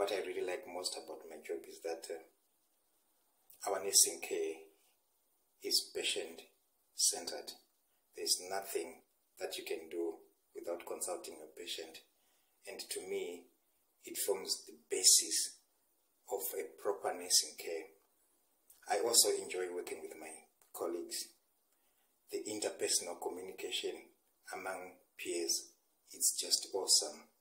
what I really like most about my job is that our nursing care is patient-centered. There's nothing that you can do without consulting a patient. And to me, it forms the basis of a proper nursing care. I also enjoy working with my colleagues. The interpersonal communication among peers, it's just awesome.